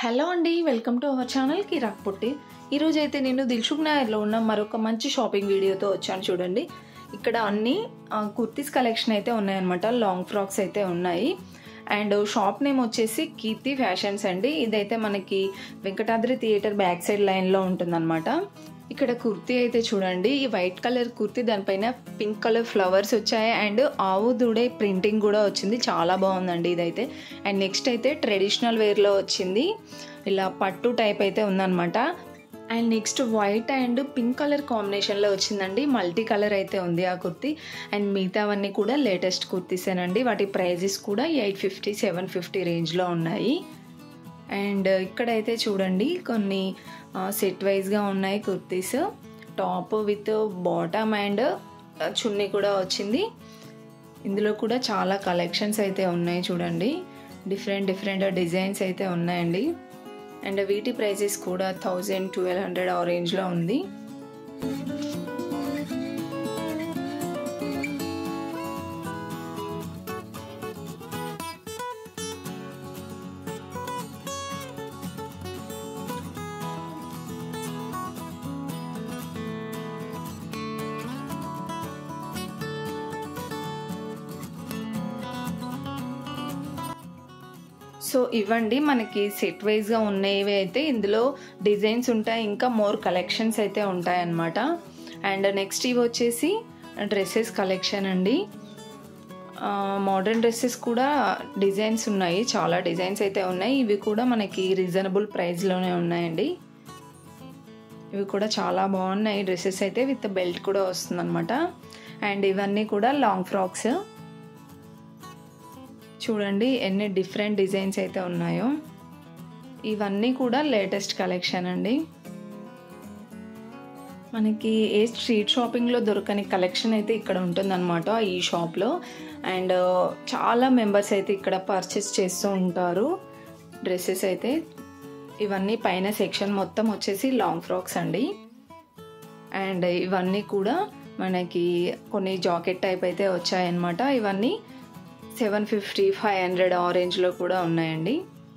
Hello అండి, welcome to our channel కిరాక్ పొట్టి. ఈరోజు అయితే నేను దిల్సుఖ్ నగర్లో ఉన్న మరొక మంచి షాపింగ్ వీడియోతో వచ్చాను. చూడండి, ఇక్కడ అన్ని కుర్తీస్ కలెక్షన్ అయితే ఉన్నాయన్నమాట. లాంగ్ ఫ్రాక్స్ అయితే ఉన్నాయి. అండ్ షాప్ నేమ్ వచ్చేసి కీర్తి ఫ్యాషన్స్ అండి. ఇదైతే మనకి వెంకటాద్రి థియేటర్ బ్యాక్ సైడ్ లైన్లో ఉంటుందన్నమాట. ఇక్కడ కుర్తీ అయితే చూడండి, ఈ వైట్ కలర్ కుర్తీ, దానిపైన పింక్ కలర్ ఫ్లవర్స్ వచ్చాయి అండ్ ఆవు దూడే ప్రింటింగ్ కూడా వచ్చింది. చాలా బాగుందండి ఇదైతే. అండ్ నెక్స్ట్ అయితే ట్రెడిషనల్ వేర్లో వచ్చింది, ఇలా పట్టు టైప్ అయితే ఉందన్నమాట. And next white and pink colour కాంబినేషన్లో వచ్చిందండి. మల్టీ కలర్ అయితే ఉంది ఆ కుర్తీ. అండ్ మిగతావన్నీ కూడా లేటెస్ట్ కుర్తీసేనండి. వాటి ప్రైజెస్ కూడా 850, 750 రేంజ్లో ఉన్నాయి. అండ్ ఇక్కడైతే చూడండి కొన్ని సెట్ వైజ్గా ఉన్నాయి kurtis. Top with bottom and chunni కూడా వచ్చింది. ఇందులో కూడా చాలా కలెక్షన్స్ అయితే ఉన్నాయి చూడండి. డిఫరెంట్ డిజైన్స్ అయితే ఉన్నాయండి. అండ్ వీటి ప్రైజెస్ కూడా 1000-1200 ఆ రేంజ్లో ఉంది. సో ఇవ్వండి మనకి సెట్ వైజ్గా ఉన్నవి అయితే. ఇందులో డిజైన్స్ ఉంటాయి, ఇంకా మోర్ కలెక్షన్స్ అయితే ఉంటాయన్నమాట. అండ్ నెక్స్ట్ ఇవి వచ్చేసి డ్రెస్సెస్ కలెక్షన్ అండి. మోడర్న్ డ్రెస్సెస్ కూడా డిజైన్స్ ఉన్నాయి, చాలా డిజైన్స్ అయితే ఉన్నాయి. ఇవి కూడా మనకి రీజనబుల్ ప్రైస్లోనే ఉన్నాయండి. ఇవి కూడా చాలా బాగున్నాయి డ్రెస్సెస్ అయితే, విత్ బెల్ట్ కూడా వస్తుందన్నమాట. అండ్ ఇవన్నీ కూడా లాంగ్ ఫ్రాక్స్. చూడండి ఎన్ని డిఫరెంట్ డిజైన్స్ అయితే ఉన్నాయో. ఇవన్నీ కూడా లేటెస్ట్ కలెక్షన్ అండి. మనకి ఏ స్ట్రీట్ షాపింగ్లో దొరకని కలెక్షన్ అయితే ఇక్కడ ఉంటుందన్నమాట ఈ షాప్లో. అండ్ చాలా మెంబర్స్ అయితే ఇక్కడ పర్చేస్ చేస్తూ ఉంటారు డ్రెస్సెస్ అయితే. ఇవన్నీ పైన సెక్షన్ మొత్తం వచ్చేసి లాంగ్ ఫ్రాక్స్ అండి. అండ్ ఇవన్నీ కూడా మనకి కొన్ని జాకెట్ టైప్ అయితే వచ్చాయన్నమాట. ఇవన్నీ 750, 500 ఆ రేంజ్లో కూడా ఉన్నాయండి.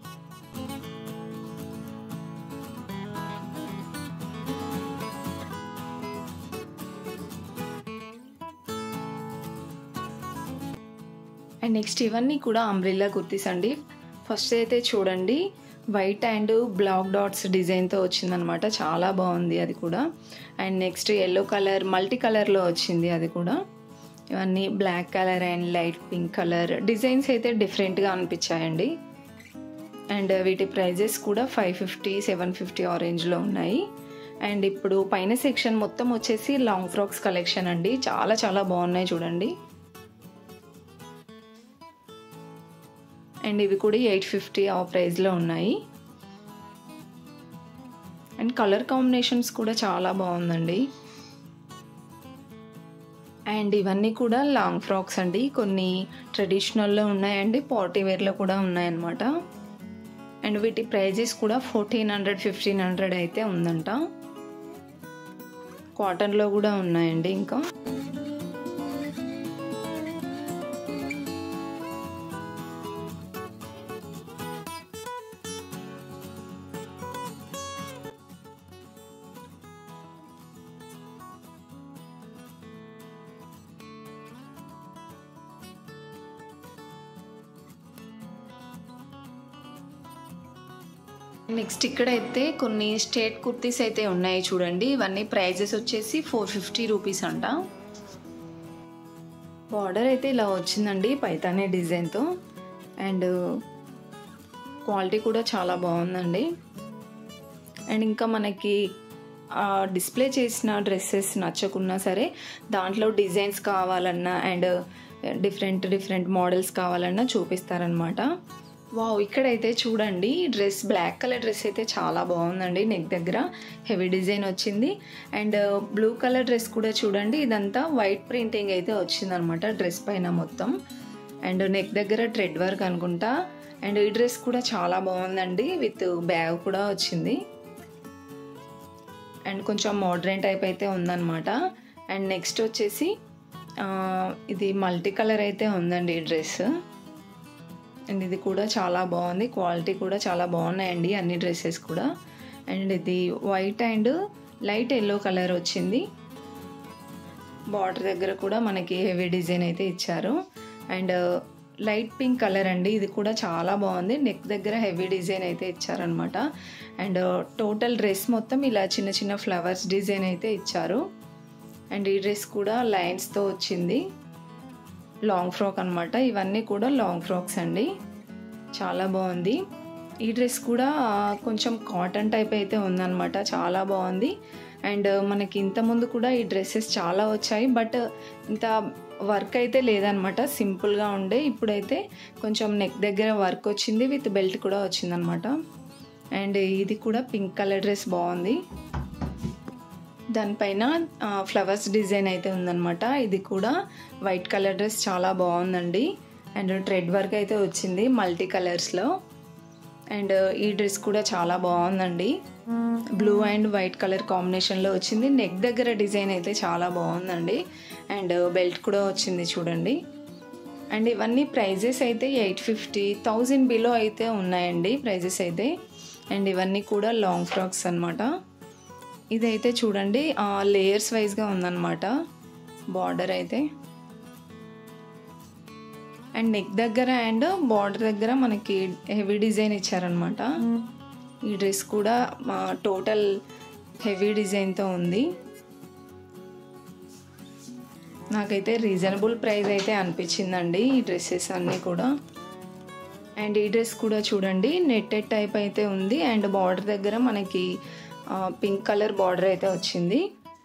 అండ్ నెక్స్ట్ ఇవన్నీ కూడా అంబ్రెల్లా కుర్తీస్ అండి. ఫస్ట్ అయితే చూడండి వైట్ అండ్ బ్లాక్ డాట్స్ డిజైన్తో వచ్చిందనమాట. చాలా బాగుంది అది కూడా. And next yellow colour multi కలర్లో వచ్చింది అది కూడా. ఇవన్నీ black colour and light pink colour designs అయితే డిఫరెంట్గా అనిపించాయండి. అండ్ వీటి ప్రైజెస్ కూడా 550, 750 ఆ రేంజ్లో ఉన్నాయి. అండ్ ఇప్పుడు పైన సెక్షన్ మొత్తం వచ్చేసి లాంగ్ ఫ్రాక్స్ కలెక్షన్ అండి. చాలా బాగున్నాయి చూడండి. అండ్ ఇవి కూడా 850 ఆ ప్రైస్లో ఉన్నాయి. అండ్ కలర్ కాంబినేషన్స్ కూడా చాలా బాగుందండి. అండ్ ఇవన్నీ కూడా లాంగ్ ఫ్రాక్స్ అండి. కొన్ని ట్రెడిషనల్లో ఉన్నాయండి, పార్టీ వేర్లో కూడా ఉన్నాయన్నమాట. అండ్ వీటి ప్రైజెస్ కూడా 1400, 1500 అయితే ఉందంట. కాటన్లో కూడా ఉన్నాయండి. ఇంకా నెక్స్ట్ ఇక్కడైతే కొన్ని స్టేట్ కుర్తీస్ అయితే ఉన్నాయి చూడండి. ఇవన్నీ ప్రైజెస్ వచ్చేసి 450 రూపీస్ అంట. బార్డర్ అయితే ఇలా వచ్చిందండి పైతానే డిజైన్తో. అండ్ క్వాలిటీ కూడా చాలా బాగుందండి. అండ్ ఇంకా మనకి డిస్ప్లే చేసిన డ్రెస్సెస్ నచ్చకున్నా సరే దాంట్లో డిజైన్స్ కావాలన్నా అండ్ డిఫరెంట్ మోడల్స్ కావాలన్నా చూపిస్తారనమాట. వావ్, ఇక్కడైతే చూడండి డ్రెస్, బ్లాక్ కలర్ డ్రెస్ అయితే చాలా బాగుందండి. నెక్ దగ్గర హెవీ డిజైన్ వచ్చింది. అండ్ బ్లూ కలర్ డ్రెస్ కూడా చూడండి, ఇదంతా వైట్ ప్రింటింగ్ అయితే వచ్చిందనమాట డ్రెస్ పైన మొత్తం. అండ్ నెక్ దగ్గర థ్రెడ్ వర్క్ అనుకుంటా. అండ్ ఈ డ్రెస్ కూడా చాలా బాగుందండి, విత్ బ్యాగ్ కూడా వచ్చింది. అండ్ కొంచెం మోడ్రన్ టైప్ అయితే ఉందన్నమాట. అండ్ నెక్స్ట్ వచ్చేసి ఇది మల్టీ కలర్ అయితే ఉందండి ఈ డ్రెస్. అండ్ ఇది కూడా చాలా బాగుంది, క్వాలిటీ కూడా చాలా బాగున్నాయండి అన్ని డ్రెస్సెస్ కూడా. అండ్ ఇది white and light yellow colour వచ్చింది. బార్డర్ దగ్గర కూడా మనకి హెవీ డిజైన్ అయితే ఇచ్చారు. అండ్ లైట్ పింక్ కలర్ అండి, ఇది కూడా చాలా బాగుంది. నెక్ దగ్గర హెవీ డిజైన్ అయితే ఇచ్చారనమాట. అండ్ టోటల్ డ్రెస్ మొత్తం ఇలా చిన్న చిన్న ఫ్లవర్స్ డిజైన్ అయితే ఇచ్చారు. అండ్ ఈ డ్రెస్ కూడా లైన్స్తో వచ్చింది, లాంగ్ ఫ్రాక్ అనమాట. ఇవన్నీ కూడా లాంగ్ ఫ్రాక్స్ అండి, చాలా బాగుంది. ఈ డ్రెస్ కూడా కొంచెం కాటన్ టైప్ అయితే ఉందన్నమాట, చాలా బాగుంది. అండ్ మనకి ఇంతకుముందు కూడా ఈ డ్రెస్సెస్ చాలా వచ్చాయి, బట్ ఇంత వర్క్ అయితే లేదనమాట, సింపుల్గా ఉండే. ఇప్పుడైతే కొంచెం నెక్ దగ్గర వర్క్ వచ్చింది, విత్ బెల్ట్ కూడా వచ్చిందనమాట. అండ్ ఇది కూడా పింక్ కలర్ డ్రెస్ బాగుంది, దానిపైన ఫ్లవర్స్ డిజైన్ అయితే ఉందన్నమాట. ఇది కూడా వైట్ కలర్ డ్రెస్ చాలా బాగుందండి. అండ్ థ్రెడ్ వర్క్ అయితే వచ్చింది మల్టీ కలర్స్లో. అండ్ ఈ డ్రెస్ కూడా చాలా బాగుందండి, బ్లూ అండ్ వైట్ కలర్ కాంబినేషన్లో వచ్చింది. నెక్ దగ్గర డిజైన్ అయితే చాలా బాగుందండి. అండ్ బెల్ట్ కూడా వచ్చింది చూడండి. అండ్ ఇవన్నీ ప్రైజెస్ అయితే 850, 1000 బిలో అయితే ఉన్నాయండి ప్రైజెస్ అయితే. అండ్ ఇవన్నీ కూడా లాంగ్ ఫ్రాక్స్ అనమాట. ఇదైతే చూడండి లేయర్స్ వైజ్గా ఉందన్నమాట బార్డర్ అయితే. అండ్ నెక్ దగ్గర అండ్ బార్డర్ దగ్గర మనకి హెవీ డిజైన్ ఇచ్చారనమాట. ఈ డ్రెస్ కూడా టోటల్ హెవీ డిజైన్తో ఉంది. నాకైతే రీజనబుల్ ప్రైస్ అయితే అనిపించిందండి ఈ డ్రెస్సెస్ అన్నీ కూడా. అండ్ ఈ డ్రెస్ కూడా చూడండి నెట్టెడ్ టైప్ అయితే ఉంది. అండ్ బార్డర్ దగ్గర మనకి పింక్ కలర్ బార్డర్ అయితే వచ్చింది.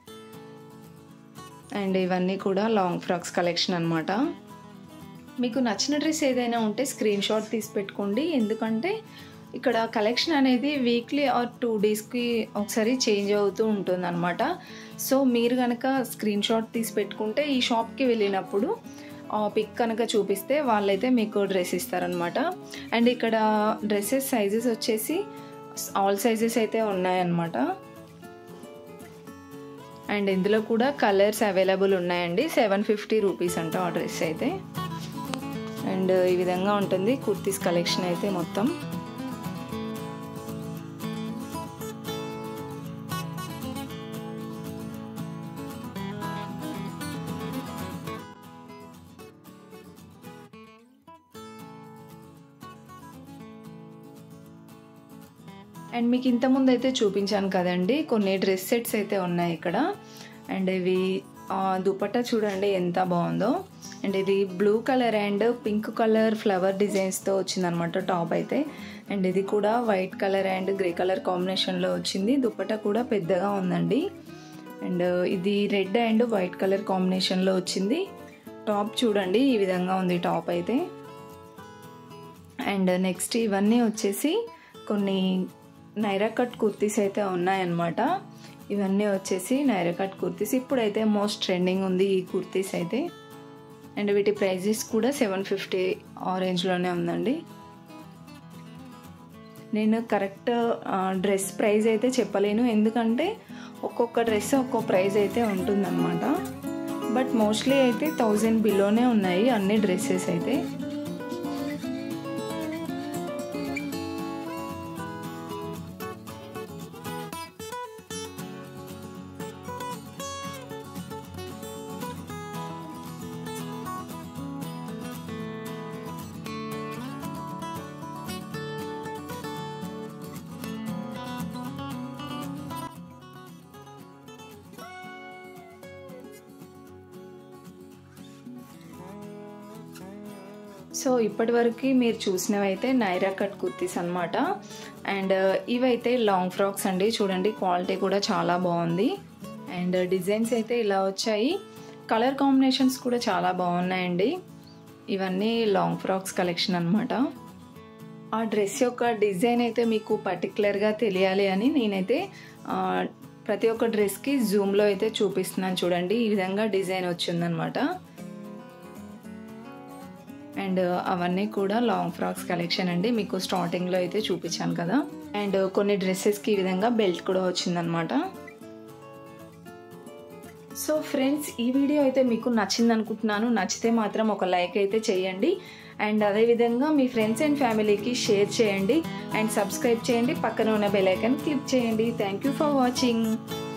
అండ్ ఇవన్నీ కూడా లాంగ్ ఫ్రాక్స్ కలెక్షన్ అనమాట. మీకు నచ్చిన డ్రెస్ ఏదైనా ఉంటే స్క్రీన్ షాట్ తీసి పెట్టుకోండి, ఎందుకంటే ఇక్కడ కలెక్షన్ అనేది వీక్లీ ఆర్ 2 డేస్కి ఒకసారి చేంజ్ అవుతూ ఉంటుంది అనమాట. సో మీరు కనుక స్క్రీన్ షాట్ తీసి పెట్టుకుంటే ఈ షాప్కి వెళ్ళినప్పుడు పిక్ కనుక చూపిస్తే వాళ్ళైతే మీకు డ్రెస్ ఇస్తారనమాట. అండ్ ఇక్కడ డ్రెస్సెస్ సైజెస్ వచ్చేసి ఆల్ సైజెస్ అయితే ఉన్నాయన్నమాట. అండ్ ఇందులో కూడా కలర్స్ అవైలబుల్ ఉన్నాయండి. 750 రూపీస్ అంట ఆ డ్రెస్ అయితే. అండ్ ఈ విధంగా ఉంటుంది కుర్తీస్ కలెక్షన్ అయితే మొత్తం. అండ్ మీకు ఇంతకుముందు అయితే చూపించాను కదండి కొన్ని డ్రెస్ సెట్స్ అయితే ఉన్నాయి ఇక్కడ. అండ్ ఇవి దుపట్టా చూడండి ఎంత బాగుందో. అండ్ ఇది blue colour and pink colour flower డిజైన్స్తో వచ్చిందనమాట టాప్ అయితే. అండ్ ఇది కూడా white colour and grey colour కాంబినేషన్లో వచ్చింది. దుపట్టా కూడా పెద్దగా ఉందండి. అండ్ ఇది రెడ్ అండ్ వైట్ కలర్ కాంబినేషన్లో వచ్చింది. టాప్ చూడండి ఈ విధంగా ఉంది టాప్ అయితే. అండ్ నెక్స్ట్ ఇవన్నీ వచ్చేసి కొన్ని నైరా కట్ కుర్తీస్ అయితే ఉన్నాయన్నమాట. ఇవన్నీ వచ్చేసి నైరా కట్ కుర్తీస్, ఇప్పుడైతే మోస్ట్ ట్రెండింగ్ ఉంది ఈ కుర్తీస్ అయితే. అండ్ వీటి ప్రైజెస్ కూడా 750 ఆ రేంజ్లోనే ఉందండి. నేను కరెక్ట్ డ్రెస్ ప్రైస్ అయితే చెప్పలేను, ఎందుకంటే ఒక్కొక్క డ్రెస్ ఒక్కొక్క ప్రైస్ అయితే ఉంటుందన్నమాట. బట్ మోస్ట్లీ అయితే 1000 బిలోనే ఉన్నాయి అన్ని డ్రెస్సెస్ అయితే. సో ఇప్పటివరకు మీరు చూసినవైతే నైరా కట్ కుర్తీస్ అనమాట. అండ్ ఇవైతే లాంగ్ ఫ్రాక్స్ అండి, చూడండి క్వాలిటీ కూడా చాలా బాగుంది. అండ్ డిజైన్స్ అయితే ఇలా వచ్చాయి, కలర్ కాంబినేషన్స్ కూడా చాలా బాగున్నాయండి. ఇవన్నీ లాంగ్ ఫ్రాక్స్ కలెక్షన్ అనమాట. ఆ డ్రెస్ యొక్క డిజైన్ అయితే మీకు పర్టికులర్గా తెలియాలి అని నేనైతే ప్రతి ఒక్క డ్రెస్కి జూమ్లో అయితే చూపిస్తున్నాను చూడండి. ఈ విధంగా డిజైన్ వచ్చిందనమాట. అండ్ అవన్నీ కూడా లాంగ్ ఫ్రాక్స్ కలెక్షన్ అండి, మీకు స్టార్టింగ్లో అయితే చూపించాను కదా. అండ్ కొన్ని డ్రెస్సెస్కి ఈ విధంగా బెల్ట్ కూడా వచ్చిందనమాట. సో ఫ్రెండ్స్, ఈ వీడియో అయితే మీకు నచ్చింది అనుకుంటున్నాను. నచ్చితే మాత్రం ఒక లైక్ అయితే చేయండి. అండ్ అదేవిధంగా మీ ఫ్రెండ్స్ అండ్ ఫ్యామిలీకి షేర్ చేయండి అండ్ సబ్స్క్రైబ్ చేయండి, పక్కన ఉన్న బెల్ ఐకాన్ క్లిక్ చేయండి. Thank you for watching.